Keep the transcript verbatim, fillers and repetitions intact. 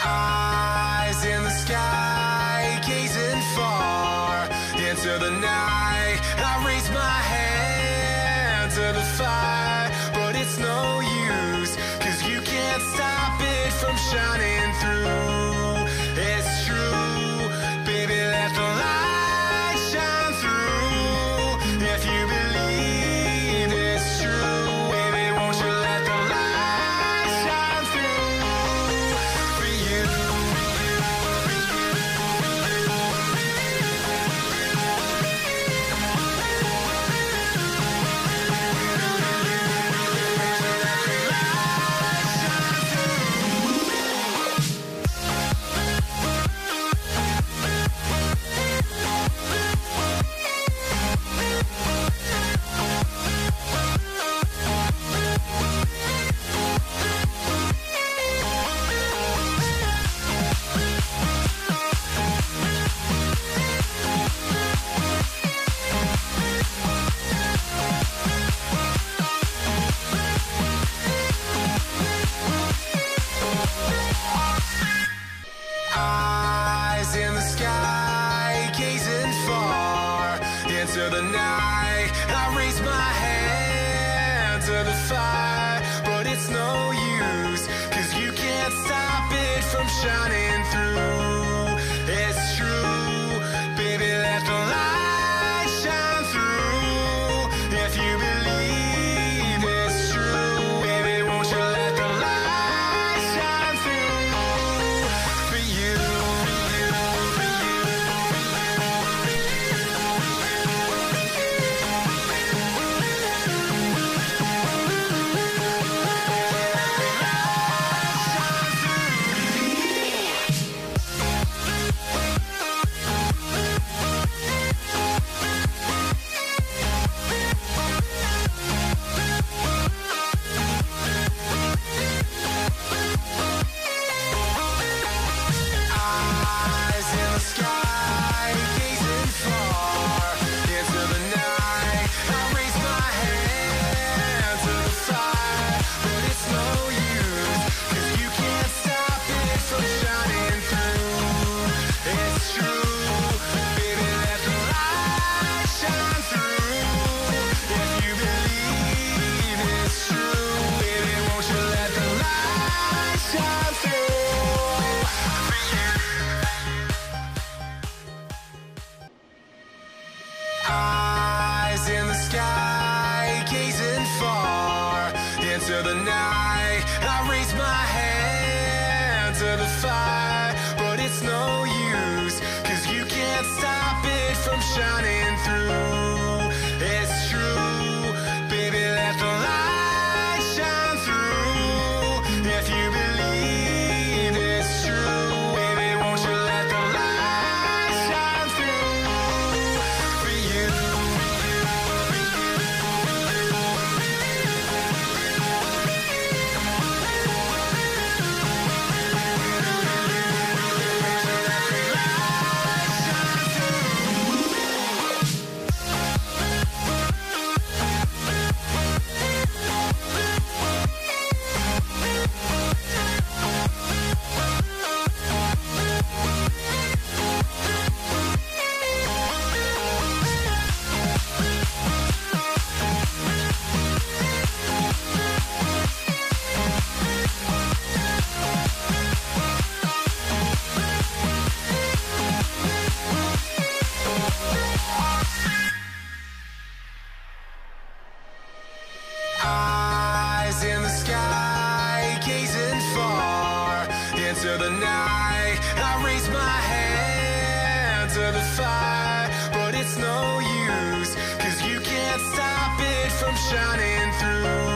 Eyes in the sky, gazing far into the night. I raise my hand to the fire, but it's no use, 'cause you can't stop it from shining through. It's true, baby, let the light shine through. If you believe it's true, baby, won't you let the light shine through for you. Eyes in the sky, gazing far into the night. I raise my hand to the fire, but it's no use, 'cause you can't stop it from shining through. It's true, baby, let the light shine through. If you believe it's true, baby, won't you let the light shine through for you. Eyes in the sky, gazing far into the night. I raise my hand to the fire, but it's no use, 'cause you can't stop it from shining through. It's true, baby, let the light shine through. If you believe it's true, baby, won't you let the light shine through for you. Eyes in the sky, gazing far into the night. I raise my hand to the fire, but it's no use, 'cause you can't stop it from shining through. It's true, baby, let the light shine through. If you believe it's true, baby, won't you let the light shine through for you. Eyes in the sky, gazing far into the night. I raise my hand to the fire, but it's no use, 'cause you can't stop it from shining through.